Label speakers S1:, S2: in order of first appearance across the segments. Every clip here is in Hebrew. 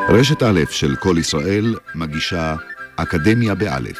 S1: רשת א' של כל ישראל מגישה אקדמיה באלף.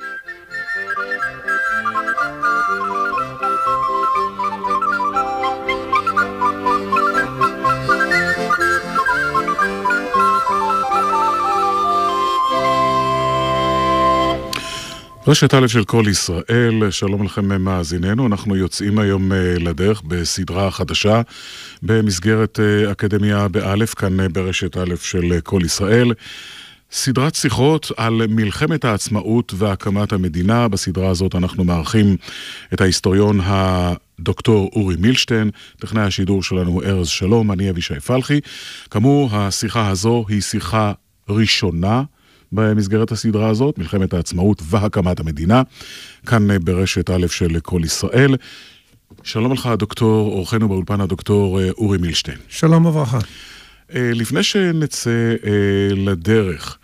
S2: רשת א' של כל ישראל, שלום לכם מאזיננו, אנחנו יוצאים היום לדרך בסדרה חדשה במסגרת אקדמיה באלף, כאן ברשת א' של כל ישראל. סדרת שיחות על מלחמת העצמאות והקמת המדינה. בסדרה הזאת אנחנו מארחים את ההיסטוריון הדוקטור אורי מילשטיין, טכנאי השידור שלנו הוא ארז שלום, אני אבישי פלחי. כאמור, השיחה הזו היא שיחה ראשונה במסגרת הסדרה הזאת, מלחמת העצמאות והקמת המדינה, כאן ברשת א' של כל ישראל. שלום לך דוקטור, אורחנו באולפן הדוקטור אורי מילשטיין.
S3: שלום וברכה.
S2: לפני שנצא לדרך,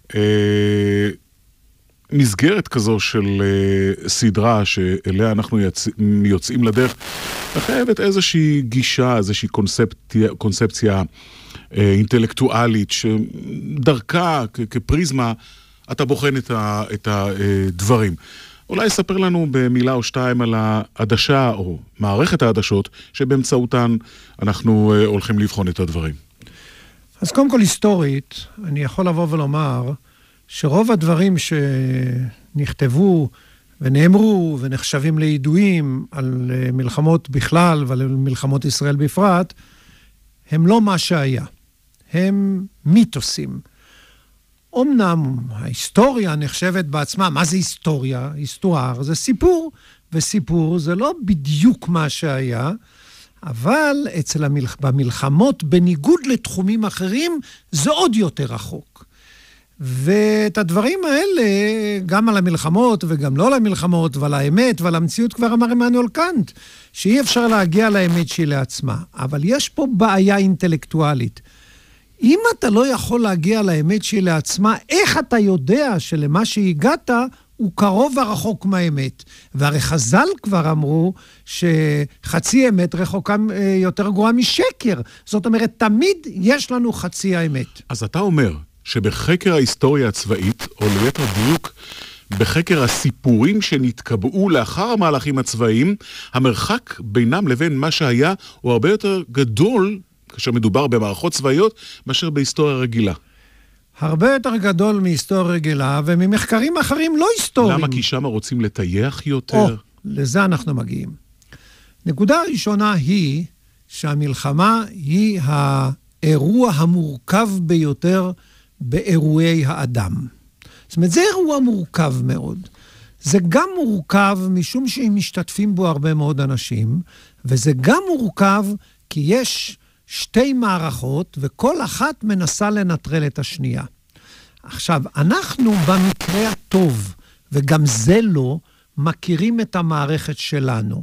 S2: מסגרת כזו של סדרה שאליה אנחנו יוצאים לדרך, מחייבת איזושהי גישה, איזושהי קונספציה אינטלקטואלית, שדרכה כפריזמה אתה בוחן את הדברים. אולי ספר לנו במילה או שתיים על העדשה או מערכת העדשות שבאמצעותן אנחנו הולכים לבחון את הדברים.
S3: אז קודם כל היסטורית, אני יכול לבוא ולומר שרוב הדברים שנכתבו ונאמרו ונחשבים לידועים על מלחמות בכלל ועל מלחמות ישראל בפרט, הם לא מה שהיה. הם מיתוסים. אמנם ההיסטוריה נחשבת בעצמה, מה זה היסטוריה? היסטואר זה סיפור, וסיפור זה לא בדיוק מה שהיה, אבל במלחמות, בניגוד לתחומים אחרים, זה עוד יותר רחוק. ואת הדברים האלה, גם על המלחמות וגם לא על המלחמות, ועל האמת ועל המציאות, כבר אמר עמנואל קאנט, שאי אפשר להגיע לאמת שהיא לעצמה. אבל יש פה בעיה אינטלקטואלית. אם אתה לא יכול להגיע לאמת שהיא לעצמה, איך אתה יודע שלמה שהגעת הוא קרוב ורחוק מהאמת? והרי חז"ל כבר אמרו שחצי אמת רחוקה יותר גרועה משקר. זאת אומרת, תמיד יש לנו חצי האמת.
S2: אז אתה אומר שבחקר ההיסטוריה הצבאית, או ליתר דיוק, בחקר הסיפורים שנתקבעו לאחר המהלכים הצבאיים, המרחק בינם לבין מה שהיה הוא הרבה יותר גדול, כאשר מדובר במערכות צבאיות, מאשר בהיסטוריה רגילה.
S3: הרבה יותר גדול מהיסטוריה רגילה, וממחקרים אחרים לא היסטוריים.
S2: למה? כי שם רוצים לטייח יותר?
S3: לזה אנחנו מגיעים. נקודה ראשונה היא שהמלחמה היא האירוע המורכב ביותר באירועי האדם. זאת אומרת, זה אירוע מורכב מאוד. זה גם מורכב משום שהם משתתפים בו הרבה מאוד אנשים, וזה גם מורכב כי יש שתי מערכות, וכל אחת מנסה לנטרל את השנייה. עכשיו, אנחנו במקרה הטוב, וגם זה לא, מכירים את המערכת שלנו.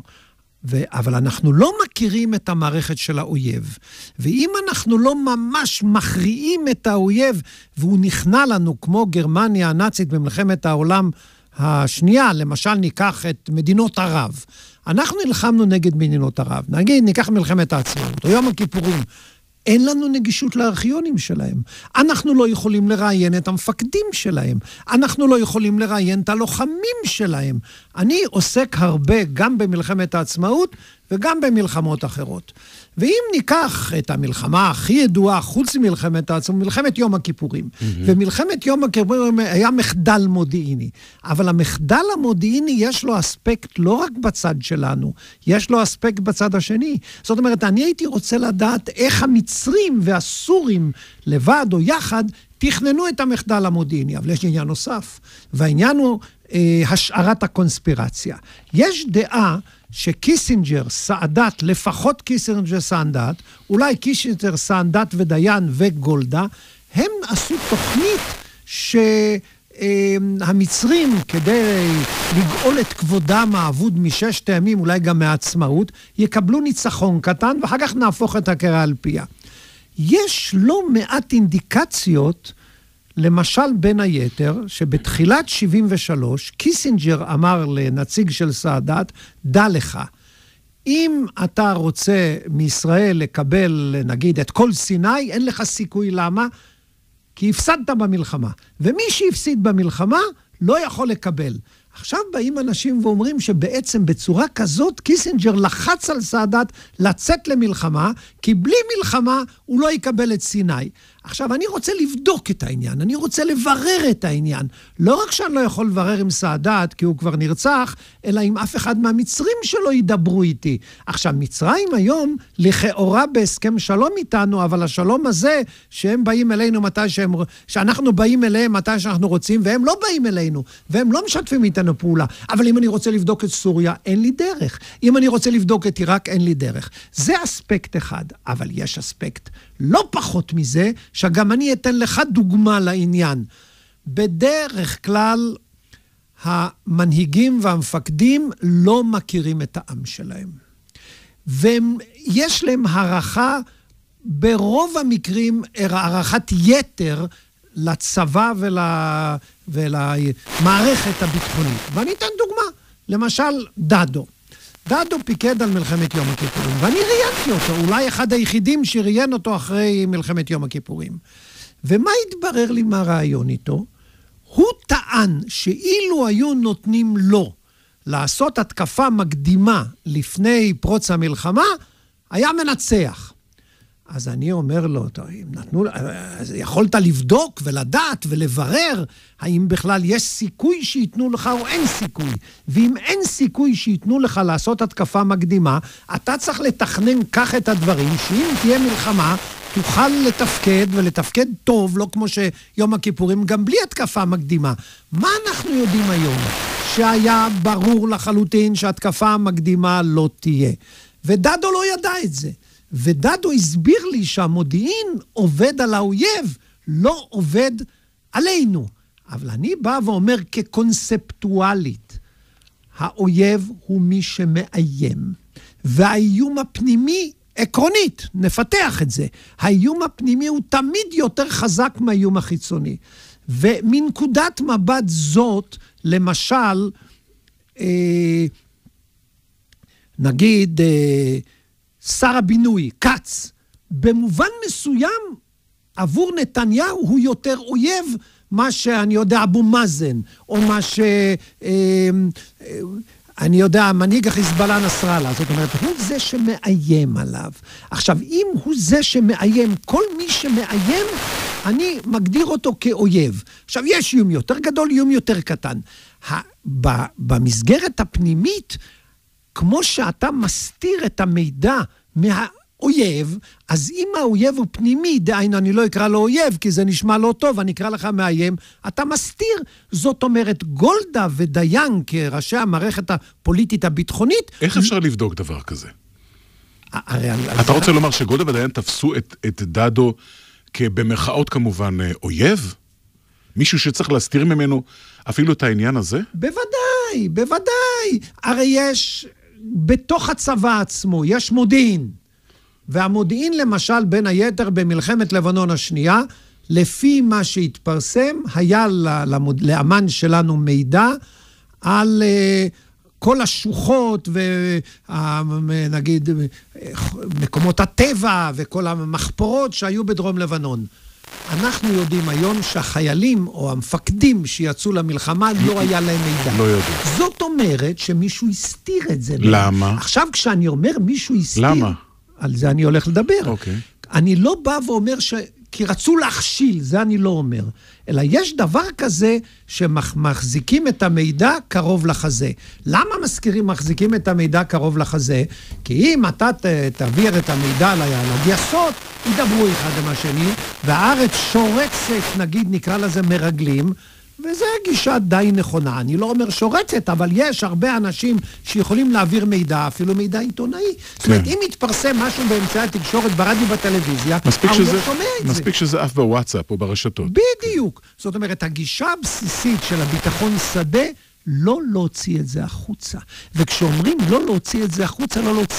S3: אבל אנחנו לא מכירים את המערכת של האויב. ואם אנחנו לא ממש מכריעים את האויב, והוא נכנע לנו כמו גרמניה הנאצית במלחמת העולם השנייה, למשל ניקח את מדינות ערב. אנחנו נלחמנו נגד מדינות ערב. נגיד, ניקח מלחמת העצמאות, או יום הכיפורים. אין לנו נגישות לארכיונים שלהם. אנחנו לא יכולים לראיין את המפקדים שלהם. אנחנו לא יכולים לראיין את הלוחמים שלהם. אני עוסק הרבה גם במלחמת העצמאות וגם במלחמות אחרות. ואם ניקח את המלחמה הכי ידועה, חוץ ממלחמת העצמאות, מלחמת יום הכיפורים. ומלחמת יום הכיפורים היה מחדל מודיעיני. אבל המחדל המודיעיני יש לו אספקט לא רק בצד שלנו, יש לו אספקט בצד השני. זאת אומרת, אני הייתי רוצה לדעת איך המצרים והסורים לבד או יחד תכננו את המחדל המודיעיני. אבל יש עניין נוסף, והעניין הוא השערת הקונספירציה. יש דעה שקיסינג'ר, סאדאת, לפחות קיסינג'ר, סאדאת, אולי קיסינג'ר, סאדאת ודיין וגולדה, הם עשו תוכנית שהמצרים, כדי לגאול את כבודם האבוד מששת הימים, אולי גם מהעצמאות, יקבלו ניצחון קטן, ואחר כך נהפוך את הקערה על פיה. יש לא מעט אינדיקציות, למשל בין היתר, שבתחילת 73, קיסינג'ר אמר לנציג של סאדאת, דע לך, אם אתה רוצה מישראל לקבל, נגיד, את כל סיני, אין לך סיכוי. למה? כי הפסדת במלחמה. ומי שהפסיד במלחמה לא יכול לקבל. עכשיו באים אנשים ואומרים שבעצם בצורה כזאת קיסינג'ר לחץ על סאדאת לצאת למלחמה, כי בלי מלחמה הוא לא יקבל את סיני. עכשיו אני רוצה לבדוק את העניין, אני רוצה לברר את העניין. לא רק שאני לא יכול לברר עם סאדאת כי הוא כבר נרצח, אלא עם אף אחד מהמצרים שלו ידברו איתי. עכשיו מצרים היום לכאורה בהסכם שלום איתנו, אבל השלום הזה שהם באים אלינו שאנחנו באים אליהם מתי שאנחנו רוצים, והם לא באים אלינו, והם לא משתפים איתנו פעולה. אבל אם אני רוצה לבדוק את סוריה, אין לי דרך. אם אני רוצה לבדוק את עיראק, אין לי דרך. זה אספקט אחד, אבל יש אספקט לא פחות מזה, שגם אני אתן לך דוגמה לעניין. בדרך כלל, המנהיגים והמפקדים לא מכירים את העם שלהם. ויש להם הערכה, ברוב המקרים, הערכת יתר לצבא ולמערכת הביטחונית. ואני אתן דוגמה. למשל, דדו פיקד על מלחמת יום הכיפורים, ואני ראיינתי אותו, אולי אחד היחידים שראיין אותו אחרי מלחמת יום הכיפורים. ומה התברר לי מהרעיון איתו? הוא טען שאילו היו נותנים לו לעשות התקפה מקדימה לפני פרוץ המלחמה, היה מנצח. אז אני אומר לו, יכולת לבדוק ולדעת ולברר האם בכלל יש סיכוי שיתנו לך או אין סיכוי. ואם אין סיכוי שיתנו לך לעשות התקפה מקדימה, אתה צריך לתכנן כך את הדברים, שאם תהיה מלחמה, תוכל לתפקד ולתפקד טוב, לא כמו שיום הכיפורים, גם בלי התקפה מקדימה. מה אנחנו יודעים היום? שהיה ברור לחלוטין שהתקפה המקדימה לא תהיה. ודדו לא ידע את זה. ודדו הסביר לי שהמודיעין עובד על האויב, לא עובד עלינו. אבל אני בא ואומר כקונספטואלית, האויב הוא מי שמאיים. והאיום הפנימי, עקרונית, נפתח את זה, האיום הפנימי הוא תמיד יותר חזק מהאיום החיצוני. ומנקודת מבט זאת, למשל, נגיד, שר הבינוי, קץ, במובן מסוים, עבור נתניהו הוא יותר אויב, מה שאני יודע, אבו מאזן, או מה אני יודע, מנהיג החיזבאללה נסראללה. זאת אומרת, הוא זה שמאיים עליו. עכשיו, אם הוא זה שמאיים, כל מי שמאיים, אני מגדיר אותו כאויב. עכשיו, יש איום יותר גדול, איום יותר קטן. במסגרת הפנימית, כמו שאתה מסתיר את המידע מהאויב, אז אם האויב הוא פנימי, דהיינו, אני לא אקרא לו אויב, כי זה נשמע לא טוב, אני אקרא לך מאיים, אתה מסתיר. זאת אומרת, גולדה ודיין, כראשי המערכת הפוליטית הביטחונית...
S2: איך אפשר לבדוק דבר כזה? אתה רוצה לומר שגולדה ודיין תפסו את דדו כבמחאות כמובן אויב? מישהו שצריך להסתיר ממנו אפילו את העניין הזה?
S3: בוודאי, בוודאי. הרי יש... בתוך הצבא עצמו יש מודיעין, והמודיעין למשל בין היתר במלחמת לבנון השנייה, לפי מה שהתפרסם, היה לאמן שלנו מידע על כל השוחות ונגיד מקומות הטבע וכל המחפורות שהיו בדרום לבנון. אנחנו יודעים היום שהחיילים או המפקדים שיצאו למלחמה לא היה להם מידע.
S2: לא יודע.
S3: זאת אומרת שמישהו הסתיר את זה.
S2: למה?
S3: עכשיו כשאני אומר מישהו הסתיר...
S2: למה?
S3: על זה אני הולך לדבר.
S2: אוקיי.
S3: אני לא בא ואומר כי רצו להכשיל, זה אני לא אומר. אלא יש דבר כזה שמחזיקים את המידע קרוב לחזה. למה מחזיקים את המידע קרוב לחזה? כי אם אתה תעביר את המידע לגייסות, ידברו אחד עם השני, והארץ שורצת, נגיד נקרא לזה מרגלים, וזו גישה די נכונה. אני לא אומר שורצת, אבל יש הרבה אנשים שיכולים להעביר מידע, אפילו מידע עיתונאי. זאת אומרת, אם מתפרסם משהו באמצעי התקשורת, ברדיו בטלוויזיה, הוא לא שומע את זה.
S2: מספיק שזה אף בוואטסאפ או ברשתות.
S3: בדיוק. זאת אומרת, הגישה הבסיסית של הביטחון שדה, לא להוציא את זה החוצה. וכשאומרים לא להוציא את זה החוצה, לא להוציא לאף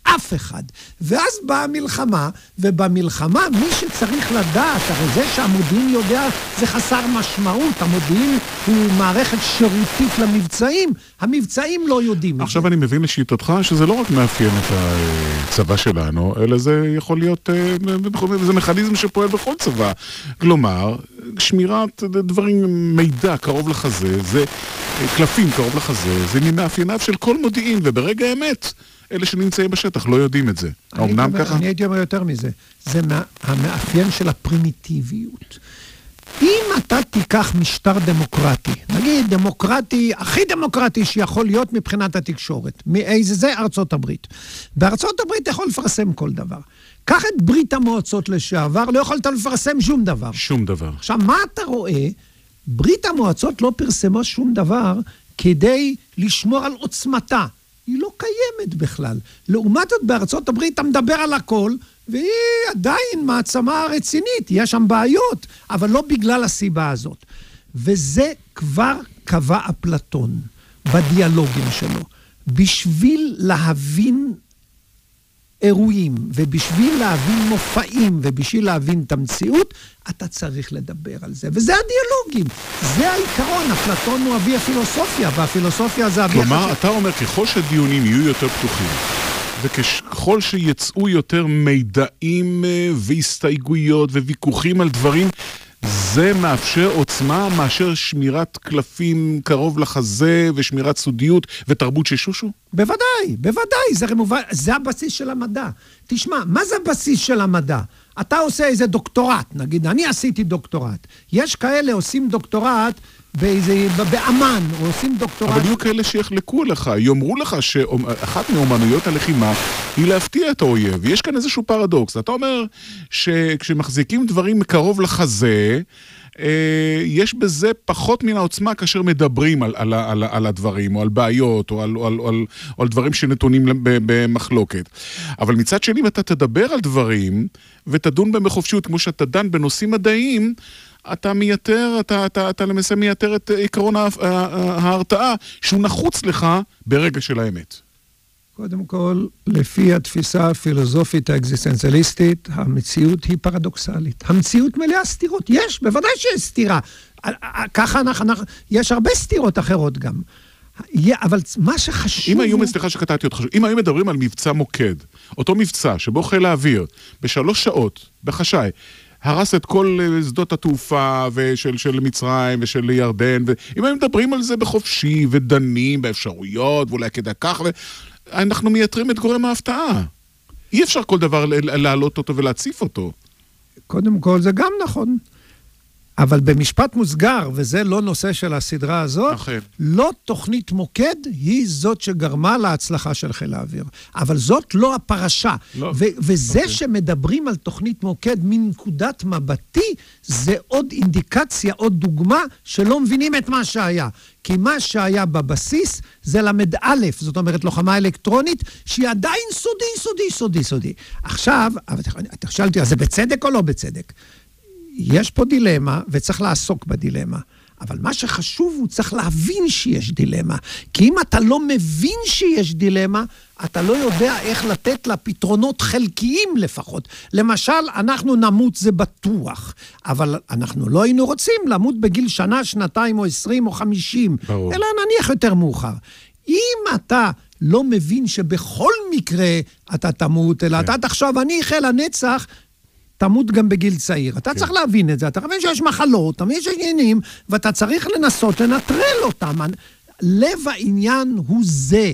S3: אף אחד. ואז באה המלחמה, ובמלחמה מי שצריך לדעת, הרי זה שהמודיעין יודע, זה חסר משמעות. המודיעין הוא מערכת שירותית למבצעים, המבצעים לא יודעים.
S2: עכשיו אני מבין לשיטתך שזה לא רק מאפיין את הצבא שלנו, אלא זה יכול להיות, זה מכניזם שפועל בכל צבא. כלומר, שמירת דברים, מידע קרוב לחזה, זה קלפים קרוב לחזה, זה ממאפייניו של כל מודיעין, וברגע האמת, אלה שנמצאים בשטח לא יודעים את זה. האמנם ככה?
S3: אני הייתי אומר יותר מזה. זה המאפיין של הפרימיטיביות. אם אתה תיקח משטר דמוקרטי, נגיד דמוקרטי, הכי דמוקרטי שיכול להיות מבחינת התקשורת, מאיזה זה? ארצות הברית. בארצות הברית יכול לפרסם כל דבר. קח את ברית המועצות לשעבר, לא יכולת לפרסם שום דבר.
S2: שום דבר.
S3: עכשיו, מה אתה רואה? ברית המועצות לא פרסמה שום דבר כדי לשמור על עוצמתה. היא לא קיימת בכלל. לעומת זאת, בארצות הברית אתה מדבר על הכל, והיא עדיין מעצמה רצינית. יש שם בעיות, אבל לא בגלל הסיבה הזאת. וזה כבר קבע אפלטון בדיאלוגים שלו. בשביל להבין אירועים, ובשביל להבין מופעים, ובשביל להבין את המציאות, אתה צריך לדבר על זה. וזה הדיאלוגים. זה העיקרון. אפלטון הוא אבי הפילוסופיה, והפילוסופיה זה אבי...
S2: כלומר, אתה אומר, ככל שדיונים יהיו יותר פתוחים, וככל שיצאו יותר מידעים והסתייגויות וויכוחים על דברים, זה מאפשר עוצמה מאשר שמירת קלפים קרוב לחזה ושמירת סודיות ותרבות ששושו?
S3: בוודאי, בוודאי, זה הבסיס של המדע. תשמע, מה זה הבסיס של המדע? אתה עושה איזה דוקטורט, נגיד, אני עשיתי דוקטורט. יש כאלה עושים דוקטורט באמן, או עושים דוקטורט...
S2: אבל יהיו כאלה שיחלקו לך, יאמרו לך שאחת מאומנויות הלחימה היא להפתיע את האויב. יש כאן איזשהו פרדוקס. אתה אומר שכשמחזיקים דברים קרוב לחזה, יש בזה פחות מן העוצמה כאשר מדברים על הדברים, או על בעיות, או על דברים שנתונים במחלוקת. אבל מצד שני, אתה תדבר על דברים, ותדון בהם בחופשיות, כמו שאתה דן בנושאים מדעיים, אתה מייתר, אתה למעשה מייתר את עקרון ההרתעה, שהוא נחוץ לך ברגע של האמת.
S3: קודם כל, לפי התפיסה הפילוסופית האקזיסטנציאליסטית, המציאות היא פרדוקסלית. המציאות מלאה סתירות. יש, בוודאי שיש סתירה. ככה יש הרבה סתירות אחרות גם. אבל מה שחשוב...
S2: אם היו, סליחה שקטעתי אותך, אם היו מדברים על מבצע מוקד, אותו מבצע שבו חיל האוויר, ב3 שעות, בחשאי, הרס את כל שדות התעופה של מצרים ושל ירדן, ואם היו מדברים על זה בחופשי ודנים באפשרויות, ואולי כדאי כך, אנחנו מייתרים את גורם ההפתעה. אי אפשר כל דבר להעלות אותו ולהציף אותו.
S3: קודם כל זה גם נכון. אבל במשפט מוסגר, וזה לא נושא של הסדרה הזאת, לא תוכנית מוקד היא זאת שגרמה להצלחה של חיל האוויר. אבל זאת לא הפרשה. וזה שמדברים על תוכנית מוקד מנקודת מבטי, זה עוד אינדיקציה, עוד דוגמה, שלא מבינים את מה שהיה. כי מה שהיה בבסיס זה למד א', זאת אומרת לוחמה אלקטרונית, שהיא עדיין סודי. עכשיו, אתה שאלתי, אז זה בצדק או לא בצדק? יש פה דילמה, וצריך לעסוק בדילמה. אבל מה שחשוב הוא צריך להבין שיש דילמה. כי אם אתה לא מבין שיש דילמה, אתה לא יודע איך לתת לה פתרונות חלקיים לפחות. למשל, אנחנו נמות זה בטוח, אבל אנחנו לא היינו רוצים למות בגיל שנה, שנתיים או 20 או 50, ברור. אלא נניח יותר מאוחר. אם אתה לא מבין שבכל מקרה אתה תמות, אלא אתה תחשוב, אני חיל הנצח, תמות גם בגיל צעיר. אתה צריך להבין את זה, אתה מבין שיש מחלות, אתה מבין שיש עניינים, ואתה צריך לנסות לנטרל אותם. לב העניין הוא זה.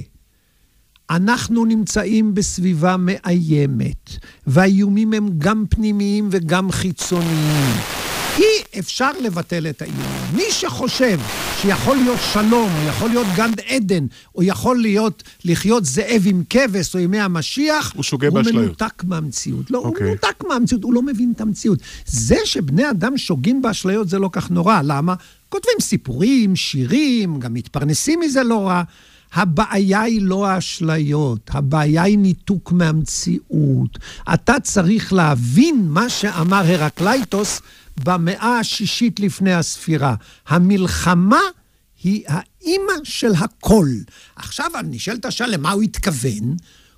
S3: אנחנו נמצאים בסביבה מאיימת, והאיומים הם גם פנימיים וגם חיצוניים. אי אפשר לבטל את האיום. מי שחושב שיכול להיות שלום, או יכול להיות גן עדן, או יכול לחיות זאב עם כבש או ימי המשיח, הוא מנותק מהמציאות. לא, הוא מנותק מהמציאות, הוא לא מבין את המציאות. זה שבני אדם שוגים באשליות זה לא כך נורא. למה? כותבים סיפורים, שירים, גם מתפרנסים מזה לא רע. הבעיה היא לא האשליות, הבעיה היא ניתוק מהמציאות. אתה צריך להבין מה שאמר הרקלייטוס במאה השישית לפני הספירה. המלחמה היא האמא של הכל. עכשיו אני נשאל את השאלה למה הוא התכוון.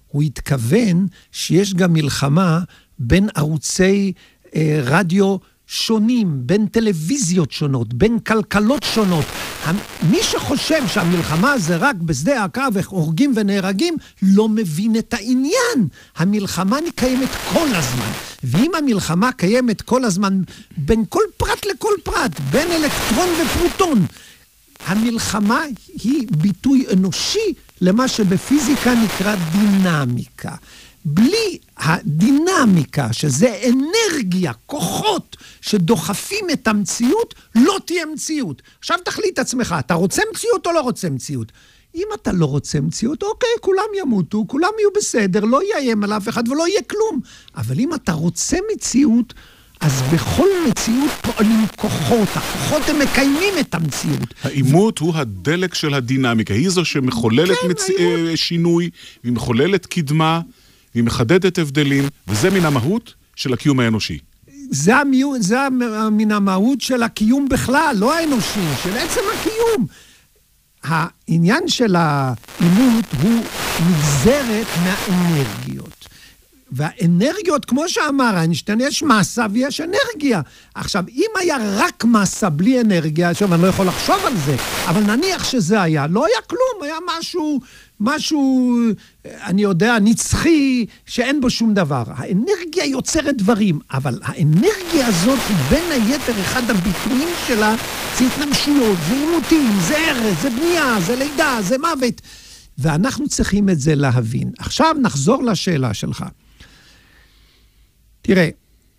S3: הוא התכוון שיש גם מלחמה בין ערוצי רדיו שונים, בין טלוויזיות שונות, בין כלכלות שונות. מי שחושב שהמלחמה זה רק בשדה הקרב והורגים ונהרגים, לא מבין את העניין. המלחמה קיימת כל הזמן. ואם המלחמה קיימת כל הזמן, בין כל פרט לכל פרט, בין אלקטרון ופרוטון, המלחמה היא ביטוי אנושי למה שבפיזיקה נקרא דינמיקה. בלי הדינמיקה, שזה אנרגיה, כוחות שדוחפים את המציאות, לא תהיה מציאות. עכשיו תחליט עצמך, אתה רוצה מציאות או לא רוצה מציאות? אם אתה לא רוצה מציאות, אוקיי, כולם ימותו, כולם יהיו בסדר, לא יאיים על אף אחד ולא יהיה כלום. אבל אם אתה רוצה מציאות, אז בכל מציאות פועלים כוחות, הכוחות הם מקיימים את המציאות.
S2: העימות הוא הדלק של הדינמיקה, היא זו שמחוללת שינוי, היא מחוללת קדמה, היא מחדדת הבדלים, וזה מן המהות של הקיום האנושי.
S3: זה מן המהות של הקיום בכלל, לא האנושי, של עצם הקיום. העניין של העימות הוא נגזרת מהאנרגיות. והאנרגיות, כמו שאמר איינשטיין, יש מסה ויש אנרגיה. עכשיו, אם היה רק מסה בלי אנרגיה, עכשיו אני לא יכול לחשוב על זה, אבל נניח שזה היה, לא היה כלום, היה משהו, אני יודע, נצחי, שאין בו שום דבר. האנרגיה יוצרת דברים, אבל האנרגיה הזאת, בין היתר, אחד הביטויים שלה, זה התנגשויות, זה עימותים, זה הרס, זה בנייה, זה לידה, זה מוות. ואנחנו צריכים את זה להבין. עכשיו נחזור לשאלה שלך. תראה,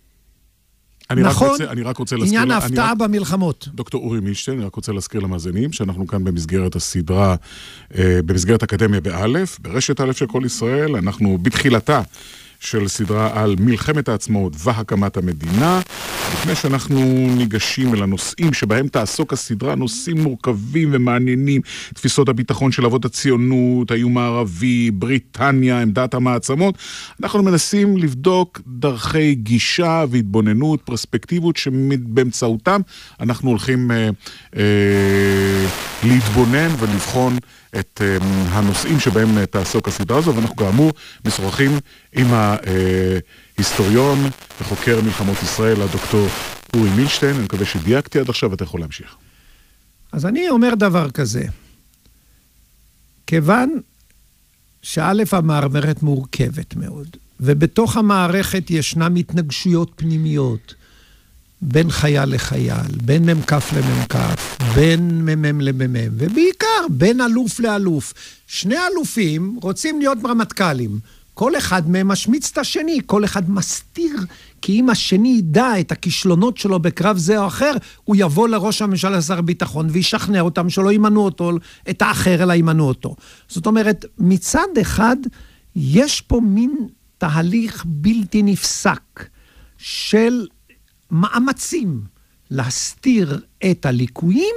S3: נכון,
S2: אני רק רוצה להזכיר,
S3: עניין ההפתעה במלחמות.
S2: דוקטור אורי מילשטיין, אני רק רוצה להזכיר למאזינים, שאנחנו כאן במסגרת הסדרה, במסגרת אקדמיה באלף, ברשת אלף של כל ישראל, אנחנו בתחילתה של סדרה על מלחמת העצמאות והקמת המדינה, לפני שאנחנו ניגשים אל הנושאים שבהם תעסוק הסדרה, נושאים מורכבים ומעניינים, תפיסות הביטחון של אבות הציונות, האיום הערבי, בריטניה, עמדת המעצמות, אנחנו מנסים לבדוק דרכי גישה והתבוננות, פרספקטיבות שבאמצעותם אנחנו הולכים להתבונן ולבחון את הנושאים שבהם תעסוק הסדרה הזו, ואנחנו כאמור משוחחים עם ההיסטוריון וחוקר מלחמות ישראל, הדוקטור אורי מילשטיין. אני מקווה שדייקתי עד עכשיו, אתה יכול להמשיך.
S3: אז אני אומר דבר כזה, כיוון שא' המערכת מורכבת מאוד, ובתוך המערכת ישנם התנגשויות פנימיות, בין חייל לחייל, בין ממקף לממקף, בין ממם לממם, ובעיקר בין אלוף לאלוף. שני אלופים רוצים להיות רמטכ"לים. כל אחד מהם משמיץ את השני, כל אחד מסתיר, כי אם השני ידע את הכישלונות שלו בקרב זה או אחר, הוא יבוא לראש הממשלה שר הביטחון וישכנע אותם שלא ימנו אותו, את האחר אלא ימנו אותו. זאת אומרת, מצד אחד יש פה מין תהליך בלתי נפסק של מאמצים להסתיר את הליקויים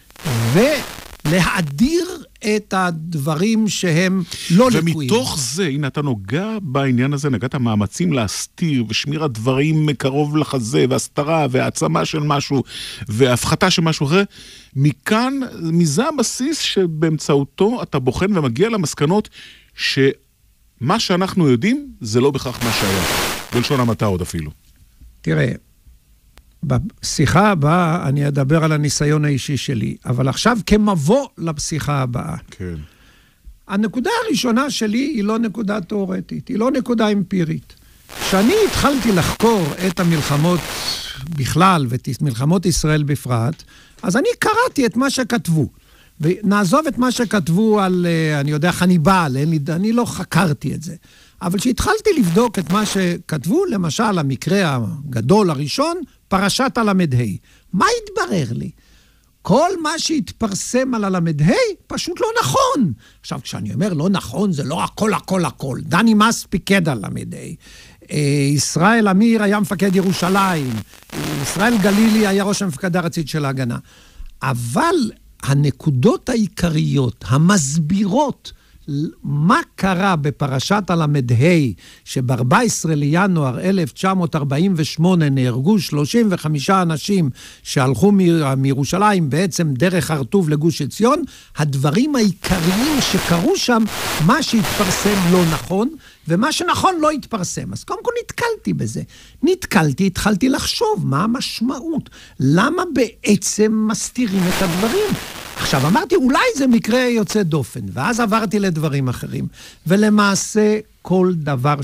S3: ולהאדיר את הדברים שהם לא ליקויים.
S2: ומתוך זה, הנה אתה נוגע בעניין הזה, נגעת מאמצים להסתיר ושמירת דברים קרוב לחזה והסתרה והעצמה של משהו והפחתה של משהו אחר, מכאן, מזה הבסיס שבאמצעותו אתה בוחן ומגיע למסקנות שמה שאנחנו יודעים זה לא בכך מה שהיה, בלשון המעטה עוד אפילו.
S3: תראה, בשיחה הבאה אני אדבר על הניסיון האישי שלי, אבל עכשיו כמבוא לפשיחה הבאה.
S2: כן.
S3: הנקודה הראשונה שלי היא לא נקודה תיאורטית, היא לא נקודה אמפירית. כשאני התחלתי לחקור את המלחמות בכלל ואת מלחמות ישראל בפרט, אז אני קראתי את מה שכתבו. ונעזוב את מה שכתבו על, אני יודע, חניבל, אני לא חקרתי את זה. אבל כשהתחלתי לבדוק את מה שכתבו, למשל, המקרה הגדול הראשון, פרשת הל"ה. מה התברר לי? כל מה שהתפרסם על הל"ה פשוט לא נכון. עכשיו, כשאני אומר לא נכון, זה לא הכל. דני מס פיקד על הל"ה. ישראל אמיר היה מפקד ירושלים. ישראל גלילי היה ראש המפקד הארצית של ההגנה. אבל הנקודות העיקריות, המסבירות מה קרה בפרשת הל"ה, שב-14 לינואר 1948 נהרגו 35 אנשים שהלכו מירושלים בעצם דרך הרטוב לגוש עציון, הדברים העיקריים שקרו שם, מה שהתפרסם לא נכון, ומה שנכון לא התפרסם. אז קודם כל נתקלתי בזה. התחלתי לחשוב מה המשמעות. למה בעצם מסתירים את הדברים? עכשיו אמרתי, אולי זה מקרה יוצא דופן, ואז עברתי לדברים אחרים. ולמעשה כל דבר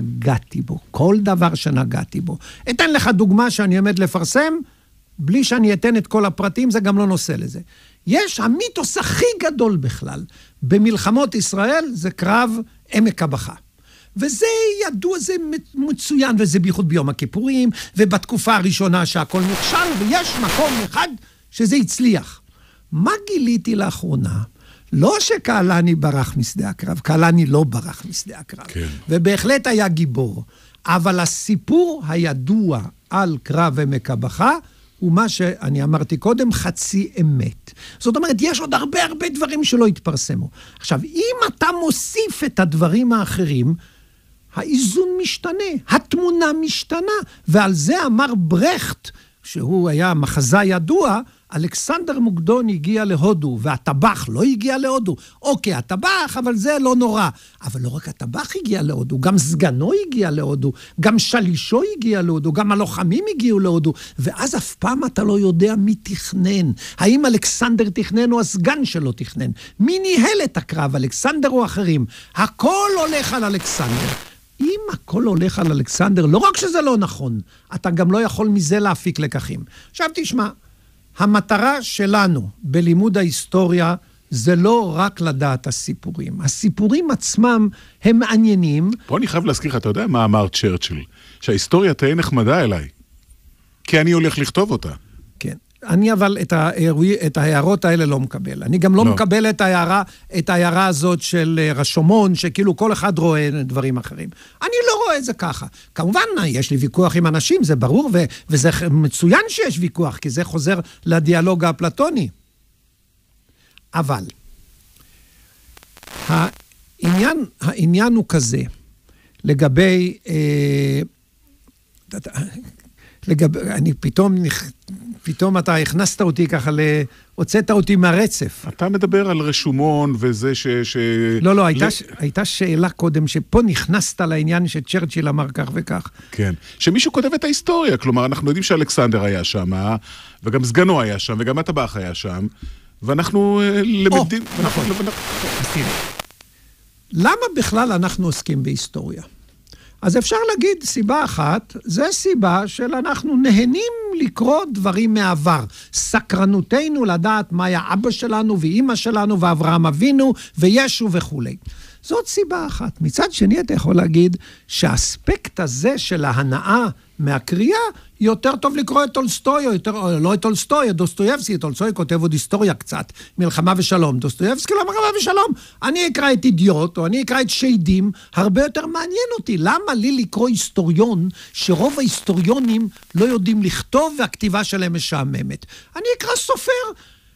S3: שנגעתי בו. אתן לך דוגמה שאני עומד לפרסם, בלי שאני אתן את כל הפרטים, זה גם לא נושא לזה. יש המיתוס הכי גדול בכלל, במלחמות ישראל זה קרב עמק הבכה. וזה ידוע, זה מצוין, וזה בייחוד ביום הכיפורים, ובתקופה הראשונה שהכל נכשל, ויש מקום אחד שזה הצליח. מה גיליתי לאחרונה? לא שקהלני ברח משדה הקרב, קהלני לא ברח משדה הקרב, כן. ובהחלט היה גיבור, אבל הסיפור הידוע על קרב עמק הבכה, הוא מה שאני אמרתי קודם, חצי אמת. זאת אומרת, יש עוד הרבה דברים שלא התפרסמו. עכשיו, אם אתה מוסיף את הדברים האחרים, האיזון משתנה, התמונה משתנה, ועל זה אמר ברכט, שהוא היה מחזה ידוע, אלכסנדר מוקדון הגיע להודו, והטבח לא הגיע להודו. אוקיי, הטבח, אבל זה לא נורא. אבל לא רק הטבח הגיע להודו, גם סגנו הגיע להודו, גם שלישו הגיע להודו, גם הלוחמים הגיעו להודו, ואז אף פעם אתה לא יודע מי תכנן. האם אלכסנדר תכנן או הסגן שלו תכנן? מי ניהל את הקרב, אלכסנדר או אחרים? הכל הולך על אלכסנדר. אם הכל הולך על אלכסנדר, לא רק שזה לא נכון, אתה גם לא יכול מזה להפיק לקחים. עכשיו תשמע, המטרה שלנו בלימוד ההיסטוריה זה לא רק לדעת הסיפורים. הסיפורים עצמם הם מעניינים.
S2: פה אני חייב להזכיר לך, אתה יודע מה אמר צ'רצ'יל? שההיסטוריה תהיה נחמדה אליי, כי אני הולך לכתוב אותה.
S3: כן. אני אבל את ההערות האלה לא מקבל. אני גם לא מקבל את ההערה הזאת של רשומון, שכאילו כל אחד רואה דברים אחרים. אני לא רואה את זה ככה. כמובן, יש לי ויכוח עם אנשים, זה ברור, וזה מצוין שיש ויכוח, כי זה חוזר לדיאלוג האפלטוני. אבל, העניין הוא כזה, לגבי אני פתאום אתה הכנסת אותי ככה, הוצאת אותי מהרצף.
S2: אתה מדבר על רשומון וזה
S3: לא, הייתה שאלה קודם, שפה נכנסת לעניין שצ'רצ'יל אמר כך וכך.
S2: כן, שמישהו כותב את ההיסטוריה, כלומר, אנחנו יודעים שאלכסנדר היה שם, וגם סגנו היה שם, וגם הטבח היה שם, ואנחנו למדים...
S3: נכון. למה בכלל אנחנו עוסקים בהיסטוריה? אז אפשר להגיד סיבה אחת, זה סיבה של אנחנו נהנים לקרוא דברים מעבר. סקרנותנו לדעת מה היה אבא שלנו ואמא שלנו ואברהם אבינו וישו וכו'. זאת סיבה אחת. מצד שני אתה יכול להגיד שהאספקט הזה של ההנאה מהקריאה, יותר טוב לקרוא את טולסטוי, או לא את טולסטוי, את דוסטויבסקי, טולסטוי כותב עוד היסטוריה קצת, מלחמה ושלום, דוסטויבסקי לא מלחמה ושלום, אני אקרא את אידיוט, או אני אקרא את שיידים, הרבה יותר מעניין אותי, למה לי לקרוא היסטוריון, שרוב ההיסטוריונים לא יודעים לכתוב, והכתיבה שלהם משעממת. אני אקרא סופר.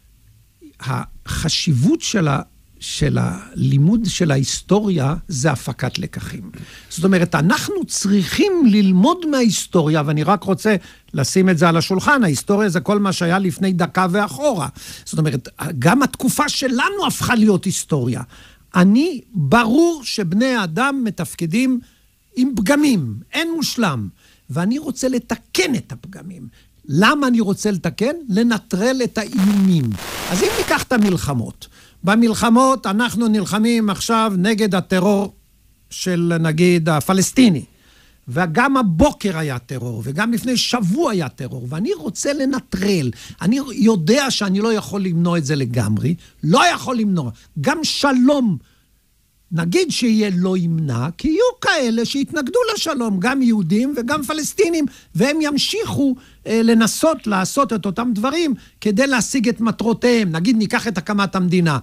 S3: החשיבות של הלימוד של ההיסטוריה זה הפקת לקחים. זאת אומרת, אנחנו צריכים ללמוד מההיסטוריה, ואני רק רוצה לשים את זה על השולחן, ההיסטוריה זה כל מה שהיה לפני דקה ואחורה. זאת אומרת, גם התקופה שלנו הפכה להיות היסטוריה. ברור שבני האדם מתפקדים עם פגמים, אין מושלם, ואני רוצה לתקן את הפגמים. למה אני רוצה לתקן? לנטרל את האיומים. אז אם ניקח את המלחמות, במלחמות אנחנו נלחמים עכשיו נגד הטרור של נגיד הפלסטיני, וגם הבוקר היה טרור, וגם לפני שבוע היה טרור, ואני רוצה לנטרל. אני יודע שאני לא יכול למנוע את זה לגמרי, לא יכול למנוע. גם שלום, נגיד שיהיה לא ימנע, כי יהיו כאלה שהתנגדו לשלום, גם יהודים וגם פלסטינים, והם ימשיכו לנסות לעשות את אותם דברים, כדי להשיג את מטרותיהם. נגיד ניקח את הקמת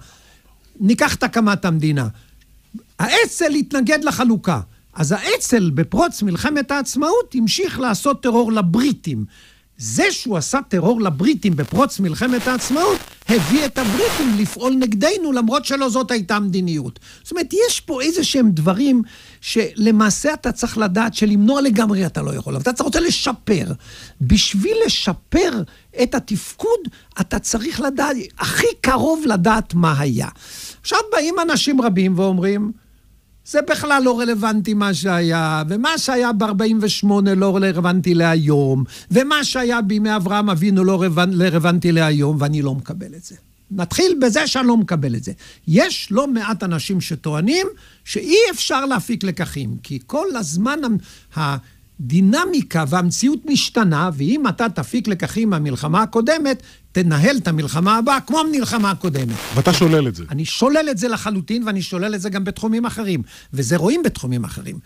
S3: המדינה. האצ"ל התנגד לחלוקה. אז האצ"ל בפרוץ מלחמת העצמאות המשיך לעשות טרור לבריטים. זה שהוא עשה טרור לבריטים בפרוץ מלחמת העצמאות, הביא את הבריטים לפעול נגדנו, למרות שלא זאת הייתה מדיניות. זאת אומרת, יש פה איזה שהם דברים שלמעשה אתה צריך לדעת שלמנוע לגמרי אתה לא יכול, אבל אתה רוצה לשפר. בשביל לשפר את התפקוד, אתה צריך לדעת, הכי קרוב לדעת מה היה. עכשיו באים אנשים רבים ואומרים, זה בכלל לא רלוונטי מה שהיה, ומה שהיה ב-48 לא רלוונטי להיום, ומה שהיה בימי אברהם אבינו לא רלוונטי להיום, ואני לא מקבל את זה. נתחיל בזה שאני לא מקבל את זה. יש לא מעט אנשים שטוענים שאי אפשר להפיק לקחים, כי כל הזמן הדינמיקה והמציאות משתנה, ואם אתה תפיק לקחים מהמלחמה הקודמת, תנהל את המלחמה הבאה כמו המלחמה הקודמת.
S2: ואתה שולל את זה.
S3: אני שולל את זה לחלוטין, ואני שולל את זה גם בתחומים אחרים, וזה רואים בתחומים אחרים.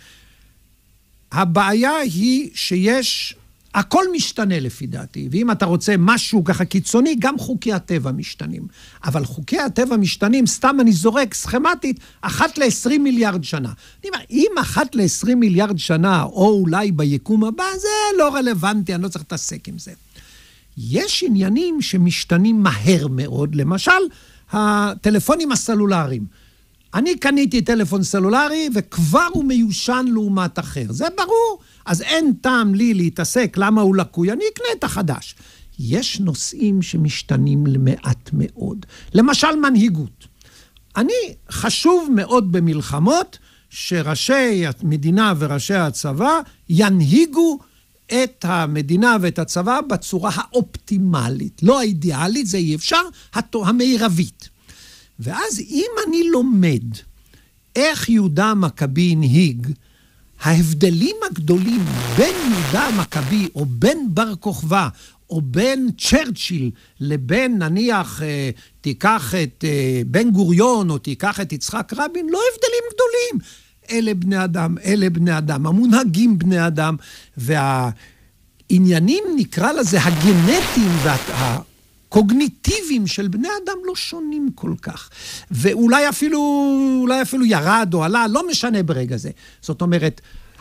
S3: הבעיה היא שיש, הכל משתנה לפי דעתי, ואם אתה רוצה משהו ככה קיצוני, גם חוקי הטבע משתנים. אבל חוקי הטבע משתנים, סתם אני זורק סכמטית, 1 ל-20 מיליארד שנה. אני אומר, אם 1 ל-20 מיליארד שנה, או אולי ביקום הבא, זה לא רלוונטי, אני לא צריך להתעסק עם זה. יש עניינים שמשתנים מהר מאוד, למשל, הטלפונים הסלולריים. אני קניתי טלפון סלולרי, וכבר הוא מיושן לעומת אחר. זה ברור. אז אין טעם לי להתעסק למה הוא לקוי, אני אקנה את החדש. יש נושאים שמשתנים למעט מאוד. למשל, מנהיגות. חשוב מאוד במלחמות, שראשי המדינה וראשי הצבא ינהיגו את המדינה ואת הצבא בצורה האופטימלית. לא האידיאלית, זה אי אפשר, המערבית. ואז אם אני לומד איך יהודה המכבי הנהיג, ההבדלים הגדולים בין יהודה המכבי או בין בר כוכבא או בין צ'רצ'יל לבין נניח תיקח את בן גוריון או תיקח את יצחק רבין, לא הבדלים גדולים. אלה בני אדם, אלה בני אדם, המונהגים בני אדם, והעניינים נקרא לזה הגנטיים והקוגניטיביים של בני אדם לא שונים כל כך. ואולי אפילו ירד או עלה, לא משנה ברגע זה. זאת אומרת,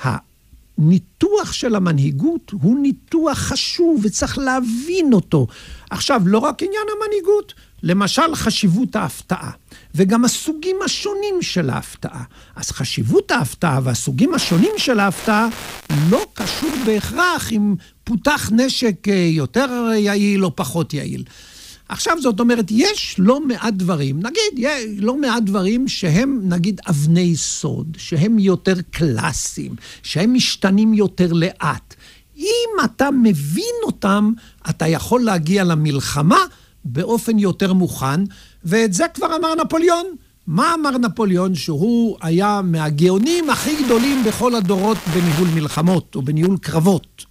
S3: הניתוח של המנהיגות הוא ניתוח חשוב וצריך להבין אותו. עכשיו, לא רק עניין המנהיגות, למשל חשיבות ההפתעה, וגם הסוגים השונים של ההפתעה. אז חשיבות ההפתעה והסוגים השונים של ההפתעה לא קשור בהכרח אם פותח נשק יותר יעיל או פחות יעיל. עכשיו זאת אומרת, יש לא מעט דברים, נגיד, לא מעט דברים שהם נגיד אבני סוד, שהם יותר קלאסיים, שהם משתנים יותר לאט. אם אתה מבין אותם, אתה יכול להגיע למלחמה באופן יותר מוכן, ואת זה כבר אמר נפוליאון. מה אמר נפוליאון? שהוא היה מהגאונים הכי גדולים בכל הדורות בניהול מלחמות או בניהול קרבות.